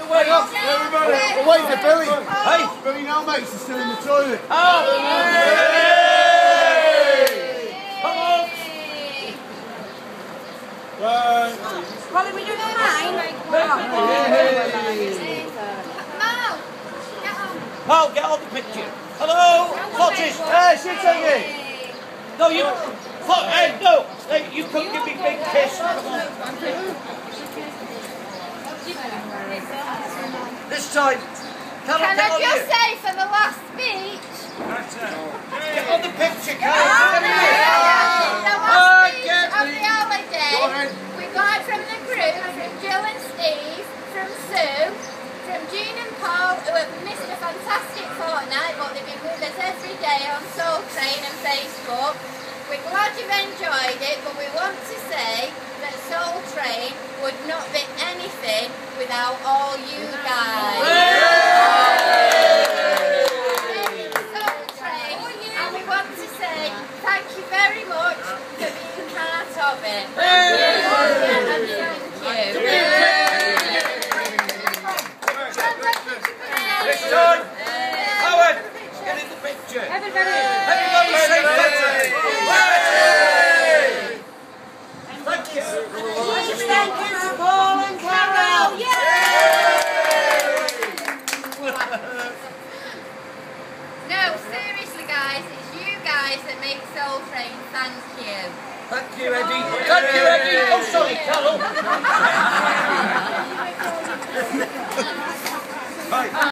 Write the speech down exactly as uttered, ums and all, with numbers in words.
the way up. Everybody, we're waiting for Billy. Hey. Billy now, mates, is still in the toilet. Oh! Come on! Right. Well, are we doing mine? Paul, get on the picture. Hello, Flotches. Hey, shit taking. No, you. Flot, hey, no. Hey, you couldn't give me a big kiss. Come on. This time. Can, Can I, I just say for the last speech? Get on the picture, Oh, Karen. no, the last speech of the holiday, we got it from the group, from Jill and Steve, from Sue, from Jean and Paul, who have missed a fantastic fortnight, but they've been with us every day on Soul Train and Facebook. We're glad you've enjoyed it, but we want to say that Soul Train would not be anything without all you guys. Soul Train, and we want to say thank you very much for being part of it. Thank you, and thank you. This time. Howard, get in the picture. Everybody! Everybody say thank you. Thank you. Thank you to Paul and Carol! No, seriously guys, it's you guys that make Soul Train. Thank you. Thank you, Eddie. Thank you, Eddie. Oh, sorry, Carol. Right.